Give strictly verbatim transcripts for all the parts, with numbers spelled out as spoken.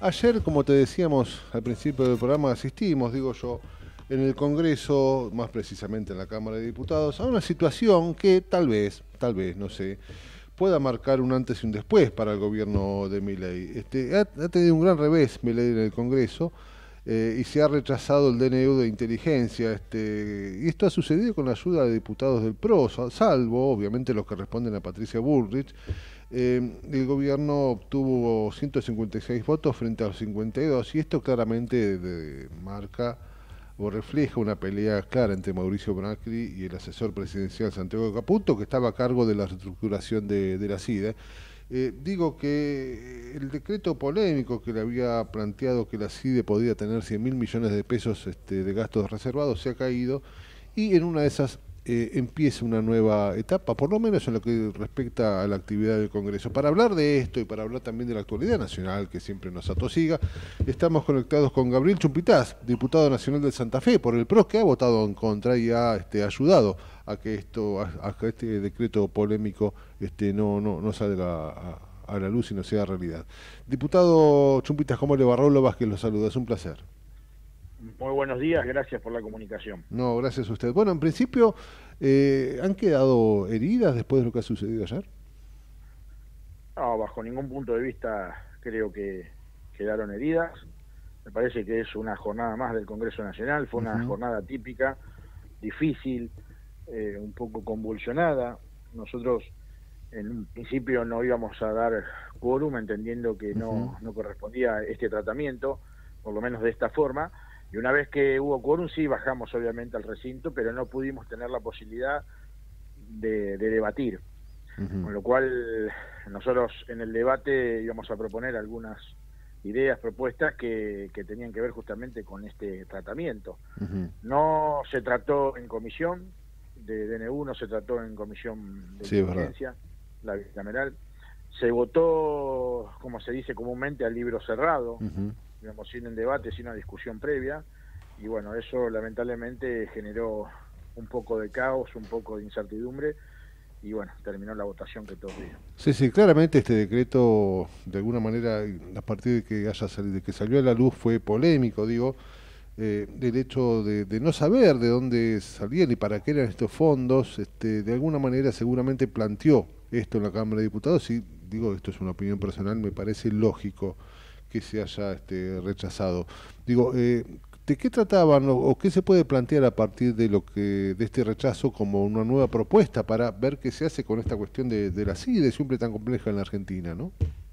Ayer, como te decíamos al principio del programa, asistimos, digo yo, en el Congreso, más precisamente en la Cámara de Diputados, a una situación que tal vez, tal vez, no sé, pueda marcar un antes y un después para el gobierno de Milei. Este, ha, ha tenido un gran revés Milei en el Congreso eh, y se ha rechazado el D N U de inteligencia. Este, y esto ha sucedido con la ayuda de diputados del P R O, salvo, obviamente, los que responden a Patricia Bullrich. Eh, el gobierno obtuvo ciento cincuenta y seis votos frente a los cincuenta y dos, y esto claramente de, marca o refleja una pelea clara entre Mauricio Macri y el asesor presidencial Santiago Caputo, que estaba a cargo de la reestructuración de, de la CIDE. Eh, digo que el decreto polémico que le había planteado que la CIDE podía tener cien mil millones de pesos este, de gastos reservados se ha caído, y en una de esas eh, empieza una nueva etapa, por lo menos en lo que respecta a la actividad del Congreso. Para hablar de esto y para hablar también de la actualidad nacional, que siempre nos atosiga, estamos conectados con Gabriel Chumpitaz, diputado nacional de Santa Fe por el P R O, que ha votado en contra y ha este, ayudado a que esto, a, a que este decreto polémico este, no, no, no salga a, a la luz y no sea realidad. Diputado Chumpitaz, ¿cómo le va? Raúl Vázquez lo saluda, es un placer. Muy buenos días, gracias por la comunicación. No, gracias a usted. Bueno, en principio, eh, ¿han quedado heridas después de lo que ha sucedido ayer? No, bajo ningún punto de vista creo que quedaron heridas. Me parece que es una jornada más del Congreso Nacional, fue una uh-huh. jornada típica, difícil, eh, un poco convulsionada. Nosotros en un principio no íbamos a dar quórum, entendiendo que no, uh-huh. no correspondía este tratamiento, por lo menos de esta forma. Y una vez que hubo quórum, sí bajamos obviamente al recinto, pero no pudimos tener la posibilidad de, de debatir. Uh-huh. Con lo cual, nosotros en el debate íbamos a proponer algunas ideas, propuestas que, que tenían que ver justamente con este tratamiento. Uh-huh. No se trató en comisión de D N U, no se trató en comisión de inteligencia, sí, la bicameral. Se votó, como se dice comúnmente, al libro cerrado, uh-huh. digamos, sin el debate, sin una discusión previa, y bueno, eso lamentablemente generó un poco de caos, un poco de incertidumbre, y bueno, terminó la votación que todos vieron. Sí, sí, claramente este decreto, de alguna manera, a partir de que haya salido, de que salió a la luz, fue polémico, digo, eh, el hecho de, de no saber de dónde salían y para qué eran estos fondos, este, de alguna manera seguramente planteó esto en la Cámara de Diputados, y digo, esto es una opinión personal, me parece lógico que se haya este, rechazado. Digo, eh, ¿de qué trataban o, o qué se puede plantear a partir de lo que de este rechazo como una nueva propuesta para ver qué se hace con esta cuestión de, de la CIDE, siempre tan compleja en la Argentina, ¿no?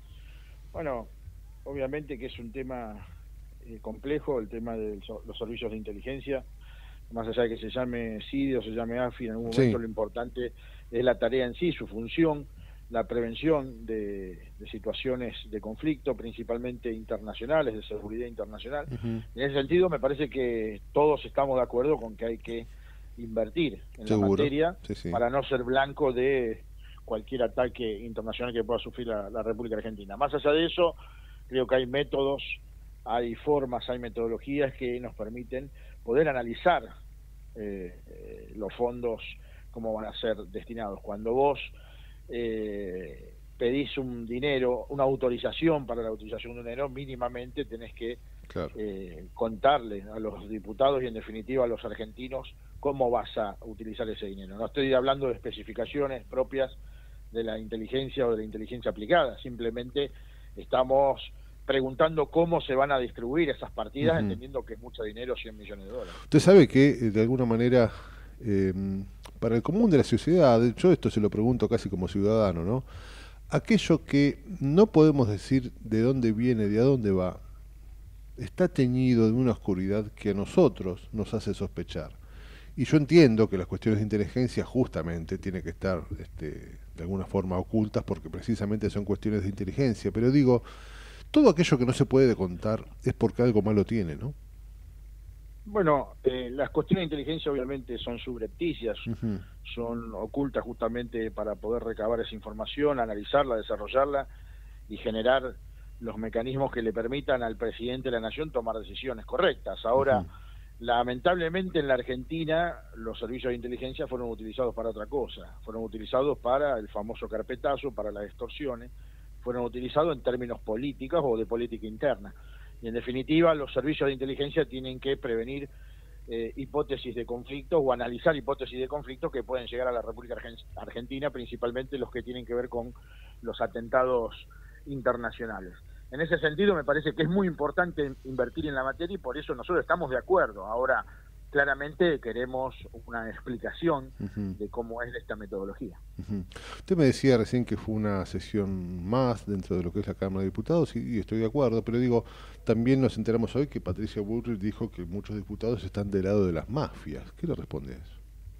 Bueno, obviamente que es un tema eh, complejo, el tema de los servicios de inteligencia, más allá de que se llame CIDE o se llame AFI, en algún momento sí. Lo importante es la tarea en sí, su función, la prevención de, de situaciones de conflicto, principalmente internacionales, de seguridad internacional. Uh-huh. En ese sentido, me parece que todos estamos de acuerdo con que hay que invertir en ¿Seguro? la materia sí, sí. para no ser blanco de cualquier ataque internacional que pueda sufrir la, la República Argentina. Más allá de eso, creo que hay métodos, hay formas, hay metodologías que nos permiten poder analizar eh, eh, los fondos, cómo van a ser destinados. Cuando vos Eh, pedís un dinero, una autorización para la utilización de un dinero, mínimamente tenés que claro. eh, contarle a los diputados y en definitiva a los argentinos cómo vas a utilizar ese dinero. No estoy hablando de especificaciones propias de la inteligencia o de la inteligencia aplicada, simplemente estamos preguntando cómo se van a distribuir esas partidas, uh-huh. entendiendo que es mucho dinero, cien millones de dólares. Usted sabe que de alguna manera Eh, para el común de la sociedad, yo esto se lo pregunto casi como ciudadano, ¿no? Aquello que no podemos decir de dónde viene, de a dónde va, está teñido de una oscuridad que a nosotros nos hace sospechar. Y yo entiendo que las cuestiones de inteligencia justamente tienen que estar este, de alguna forma ocultas porque precisamente son cuestiones de inteligencia, pero digo, todo aquello que no se puede contar es porque algo malo tiene, ¿no? Bueno, eh, las cuestiones de inteligencia obviamente son subrepticias, uh-huh. son ocultas justamente para poder recabar esa información, analizarla, desarrollarla y generar los mecanismos que le permitan al presidente de la Nación tomar decisiones correctas. Ahora, uh-huh. lamentablemente en la Argentina los servicios de inteligencia fueron utilizados para otra cosa, fueron utilizados para el famoso carpetazo, para las extorsiones, fueron utilizados en términos políticos o de política interna. Y en definitiva, los servicios de inteligencia tienen que prevenir eh, hipótesis de conflictos o analizar hipótesis de conflictos que pueden llegar a la República Argentina, principalmente los que tienen que ver con los atentados internacionales. En ese sentido, me parece que es muy importante invertir en la materia y por eso nosotros estamos de acuerdo. Ahora, claramente queremos una explicación uh-huh. de cómo es esta metodología. Uh-huh. Usted me decía recién que fue una sesión más dentro de lo que es la Cámara de Diputados, y, y estoy de acuerdo, pero digo, también nos enteramos hoy que Patricia Bullrich dijo que muchos diputados están del lado de las mafias. ¿Qué le responde a eso?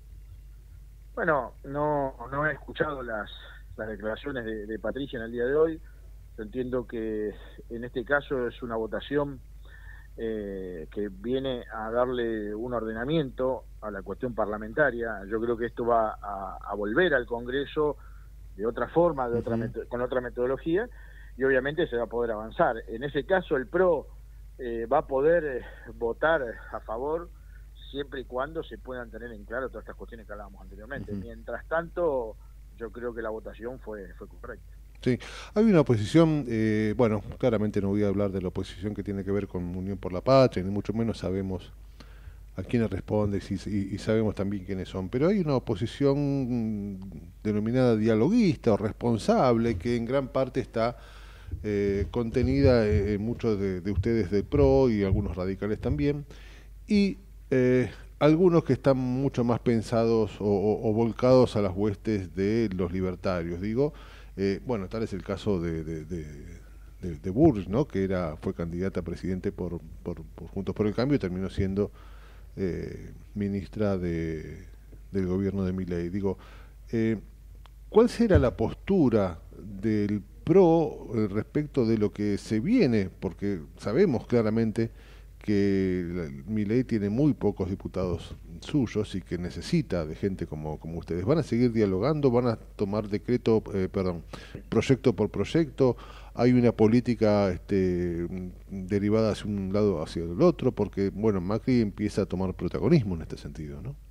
Bueno, no, no he escuchado las, las declaraciones de, de Patricia en el día de hoy. Yo entiendo que en este caso es una votación Eh, que viene a darle un ordenamiento a la cuestión parlamentaria. Yo creo que esto va a, a volver al Congreso de otra forma, de otra uh-huh. con otra metodología, y obviamente se va a poder avanzar. En ese caso el PRO eh, va a poder eh, votar a favor siempre y cuando se puedan tener en claro todas estas cuestiones que hablábamos anteriormente. Uh-huh. Mientras tanto, yo creo que la votación fue, fue correcta. Sí, hay una oposición, eh, bueno, claramente no voy a hablar de la oposición que tiene que ver con Unión por la Patria, ni mucho menos sabemos a quiénes responde y, y, y sabemos también quiénes son, pero hay una oposición denominada dialoguista o responsable que en gran parte está eh, contenida en muchos de, de ustedes del PRO y algunos radicales también, y eh, algunos que están mucho más pensados o, o, o volcados a las huestes de los libertarios, digo. Eh, bueno, tal es el caso de, de, de, de, de Bullrich, ¿no? Que era fue candidata a presidente por, por, por Juntos por el Cambio y terminó siendo eh, ministra de, del gobierno de Milei. Digo, eh, ¿cuál será la postura del PRO respecto de lo que se viene? Porque sabemos claramente que Milei tiene muy pocos diputados suyos y que necesita de gente como, como ustedes. ¿Van a seguir dialogando? ¿Van a tomar decreto, eh, perdón, proyecto por proyecto? ¿Hay una política este, derivada hacia un lado o hacia el otro? Porque, bueno, Macri empieza a tomar protagonismo en este sentido, ¿no?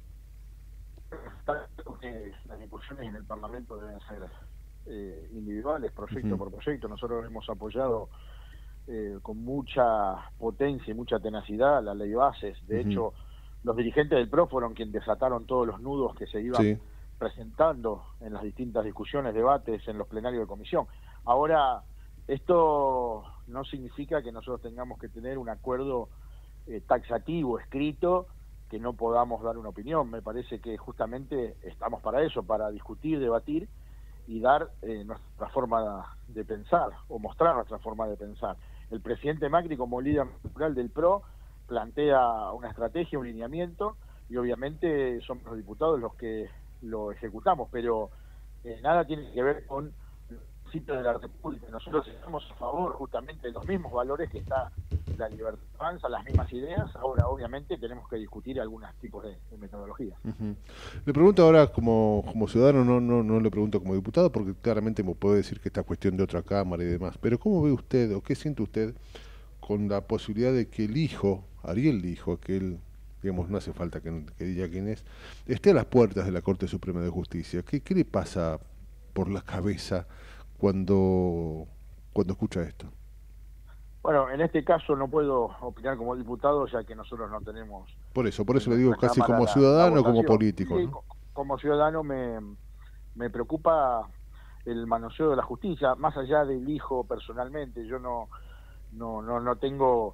Las discusiones en el Parlamento deben ser eh, individuales, proyecto uh-huh. por proyecto. Nosotros hemos apoyado Eh, con mucha potencia y mucha tenacidad la ley Bases. De uh-huh. hecho, los dirigentes del PRO fueron quienes desataron todos los nudos que se iban sí. presentando en las distintas discusiones, debates, en los plenarios de comisión. Ahora, esto no significa que nosotros tengamos que tener un acuerdo eh, taxativo, escrito, que no podamos dar una opinión. Me parece que justamente estamos para eso, para discutir, debatir y dar eh, nuestra forma de pensar, o mostrar nuestra forma de pensar. El presidente Macri, como líder natural del PRO, plantea una estrategia, un lineamiento, y obviamente somos los diputados los que lo ejecutamos, pero eh, nada tiene que ver con el principio de la República. Nosotros estamos a favor justamente de los mismos valores que está la libertad avanza, las mismas ideas. Ahora obviamente tenemos que discutir algunos tipos de, de metodologías. Uh-huh. Le pregunto ahora como, como ciudadano, no, no, no le pregunto como diputado, porque claramente me puede decir que esta cuestión de otra cámara y demás, pero ¿cómo ve usted o qué siente usted con la posibilidad de que el hijo, Ariel hijo, que él, digamos, no hace falta que, que diga quién es, esté a las puertas de la Corte Suprema de Justicia? ¿Qué, qué le pasa por la cabeza cuando, cuando escucha esto? Bueno, en este caso no puedo opinar como diputado, ya que nosotros no tenemos... Por eso, por eso le digo casi como ciudadano o como político, sí, ¿no? Como ciudadano me, me preocupa el manoseo de la justicia, más allá del hijo personalmente. Yo no, no, no, no tengo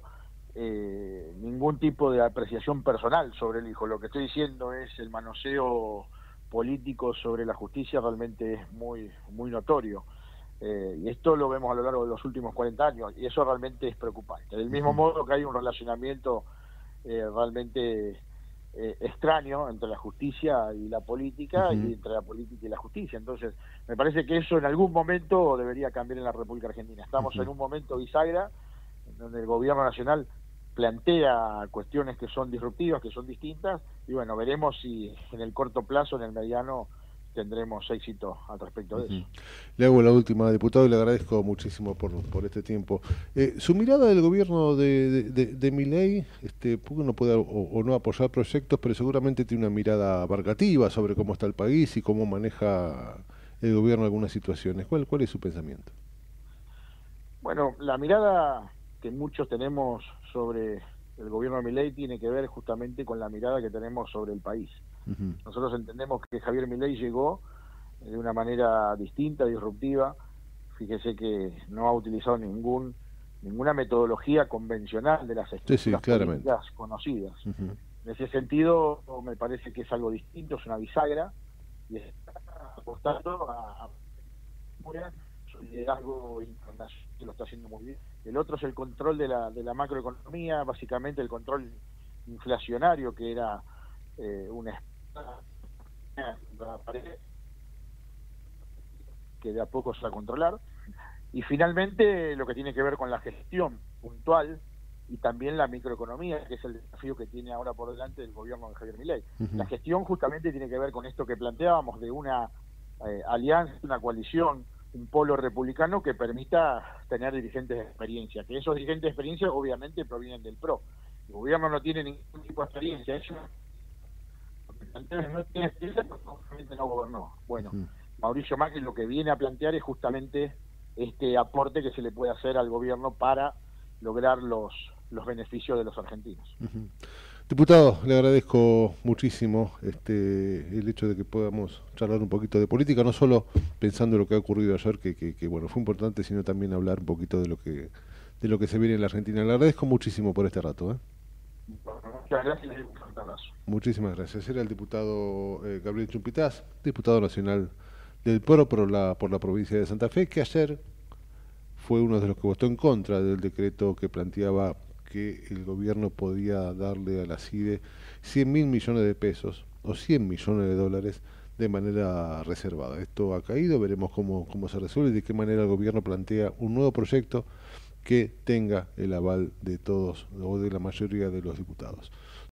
eh, ningún tipo de apreciación personal sobre el hijo. Lo que estoy diciendo es el manoseo político sobre la justicia realmente es muy, muy notorio. Eh, y esto lo vemos a lo largo de los últimos cuarenta años, y eso realmente es preocupante. Del mismo modo que hay un relacionamiento eh, realmente eh, extraño entre la justicia y la política, uh-huh. y entre la política y la justicia. Entonces, me parece que eso en algún momento debería cambiar en la República Argentina. Estamos uh-huh. en un momento bisagra, en donde el gobierno nacional plantea cuestiones que son disruptivas, que son distintas, y bueno, veremos si en el corto plazo, en el mediano, tendremos éxito al respecto de uh-huh. eso. Le hago la última, diputado, y le agradezco muchísimo por, por este tiempo. Eh, su mirada del gobierno de, de, de, de Milei, este, porque uno puede o, o no apoyar proyectos, pero seguramente tiene una mirada abarcativa sobre cómo está el país y cómo maneja el gobierno algunas situaciones. ¿Cuál, cuál es su pensamiento? Bueno, la mirada que muchos tenemos sobre el gobierno de Milei tiene que ver justamente con la mirada que tenemos sobre el país. Uh-huh. Nosotros entendemos que Javier Milei llegó de una manera distinta, disruptiva. Fíjese que no ha utilizado ningún ninguna metodología convencional de las estructuras sí, sí, políticas conocidas. Uh-huh. En ese sentido, me parece que es algo distinto, es una bisagra, y está apostando a, a su liderazgo internacional, que lo está haciendo muy bien. El otro es el control de la, de la macroeconomía, básicamente el control inflacionario, que era eh, una que de a poco se va a controlar. Y finalmente lo que tiene que ver con la gestión puntual y también la microeconomía, que es el desafío que tiene ahora por delante el gobierno de Javier Milei. Uh-huh. La gestión justamente tiene que ver con esto que planteábamos de una eh, alianza, una coalición, un polo republicano que permita tener dirigentes de experiencia, que esos dirigentes de experiencia obviamente provienen del P R O. El gobierno no tiene ningún tipo de experiencia, eso no tiene experiencia porque obviamente no gobernó. Bueno, uh-huh. Mauricio Macri lo que viene a plantear es justamente este aporte que se le puede hacer al gobierno para lograr los, los beneficios de los argentinos. Uh-huh. Diputado, le agradezco muchísimo este el hecho de que podamos charlar un poquito de política, no solo pensando en lo que ha ocurrido ayer, que, que, que bueno fue importante, sino también hablar un poquito de lo que de lo que se viene en la Argentina. Le agradezco muchísimo por este rato. ¿eh? Muchas gracias y un fuerte abrazo. Muchísimas gracias. Era el diputado eh, Gabriel Chumpitaz, diputado nacional del P R O por la, por la provincia de Santa Fe, que ayer fue uno de los que votó en contra del decreto que planteaba que el gobierno podía darle a la CIDE cien mil millones de pesos o cien millones de dólares de manera reservada. Esto ha caído, veremos cómo, cómo se resuelve y de qué manera el gobierno plantea un nuevo proyecto que tenga el aval de todos o de la mayoría de los diputados.